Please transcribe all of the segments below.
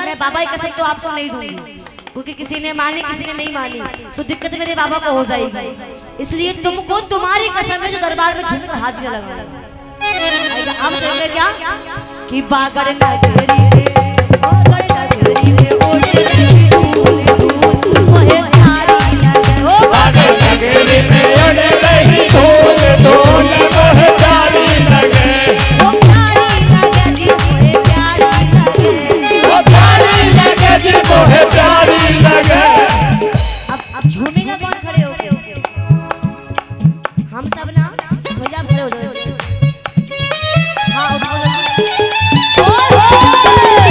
मैं बाबा की कसम तो आपको नहीं दूंगी, क्योंकि किसी ने मानी किसी ने नहीं मानी तो दिक्कत मेरे बाबा को हो जाएगी। इसलिए तुमको तुम्हारी कसम है जो दरबार में झुककर हाजिर लगाऊंगा। अब चलोगे क्या कि बागड़ नगरी में ओढ़े रही धूल धूल मोहे प्यारी लगे। ओ बागड़ नगरी में ओढ़े रही धूल धूल मोहे प्यारी लगे। ओ प्यारी लगे जी मोहे प्यारी लगे। ओ प्यारी लगे जी मोहे प्यारी लगे। अब झूमेगा कौन खड़े होके? हम सब ना भैया खड़े हो जाओ। हाँ उठाओ।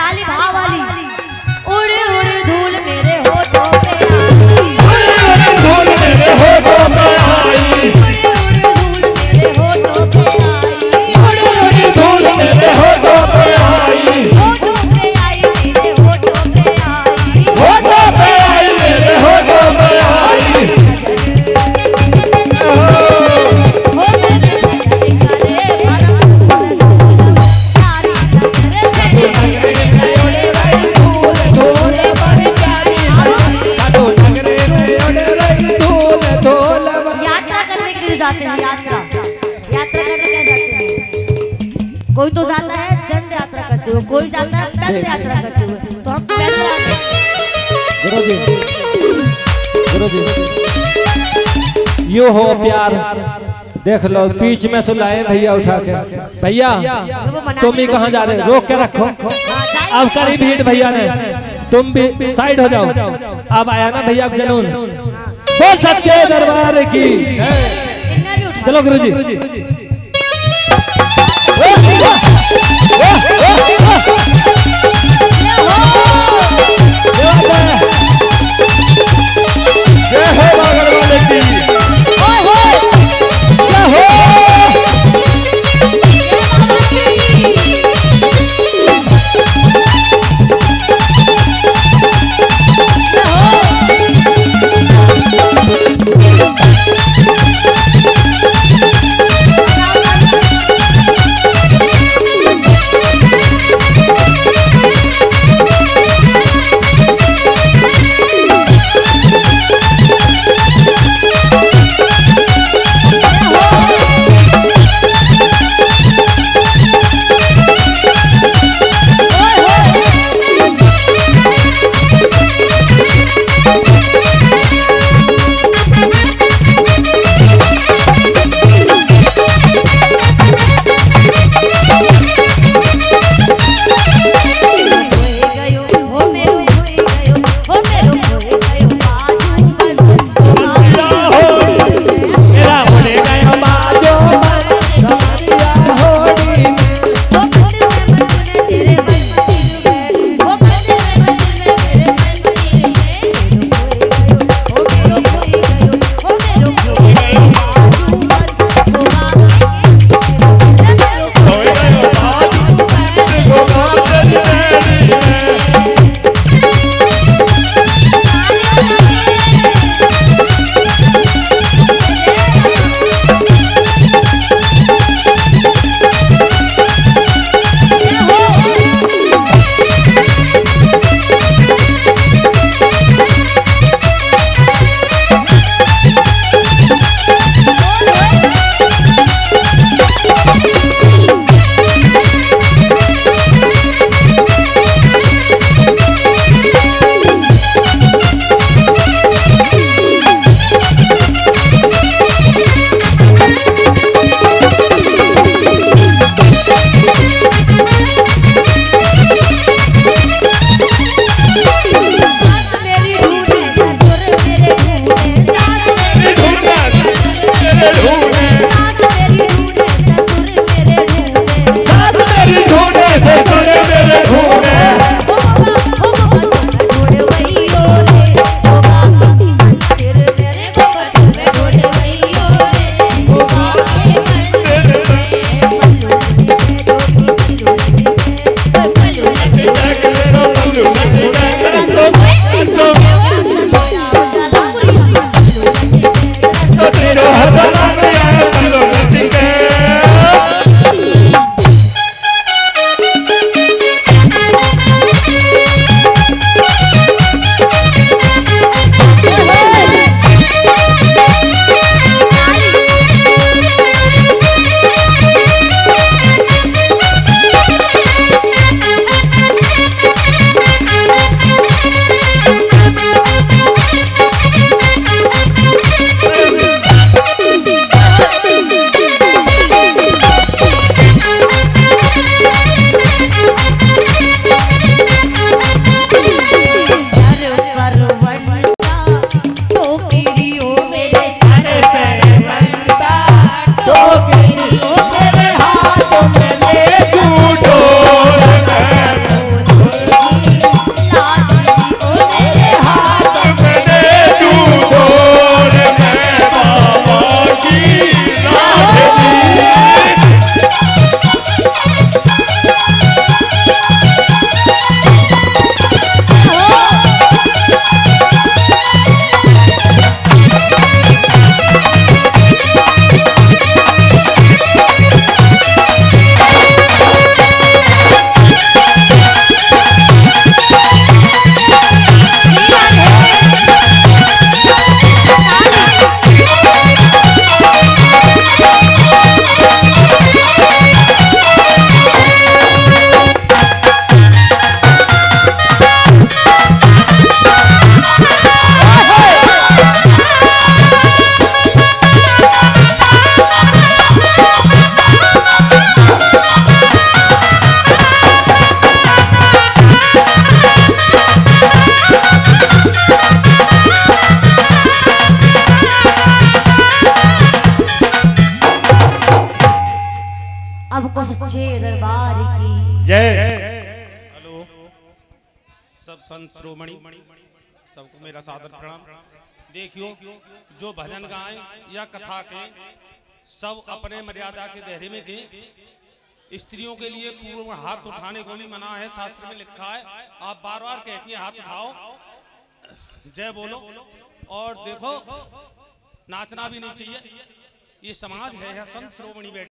वाली भाव वाली। उड़ी उड़ी धूल मेरे होठों पे आई, उड़ी उड़ी धूल मेरे होठों पे आई, उड़ी उड़ी धूल मेरे होठों पे आई, उड़ी उड़ी धूल मेरे होठों पे आई, होठों पे आई मेरे होठों पे आई, होठों पे आई मेरे होठों पे आई। यात्रा करने के लिए जाते हैं, यात्रा यात्रा करने क्या जाते हैं? कोई तो जाता है दंड यात्रा करते हुए, कोई जाता है पैदल यात्रा करते हुए, तो हम पैदल यात्रा। यो हो प्यार, देख लो बीच में सुलाए भैया उठा के। भैया तुम भी कहाँ जा रहे, रोक के रखो। अब करी भीड़ भैया ने, तुम भी साइड हो जाओ। अब आया ना भैया का जुनून, बोल सच्चे दरबार की। चलो गुरुजी। जय हो बागड़ वाले की। सच्चे दरबार की जय। हेलो सब संत श्रोमणी, सबको मेरा सादर प्रणाम। देखियो जो भजन गाएं या कथा के सब अपने मर्यादा के दायरे में के। स्त्रियों के लिए पूर्व हाथ उठाने को भी मना है, शास्त्र में लिखा है। आप बार बार कहती हैं हाथ उठाओ, जय बोलो। और देखो नाचना भी नहीं चाहिए, ये समाज है, संत श्रोमणी बैठे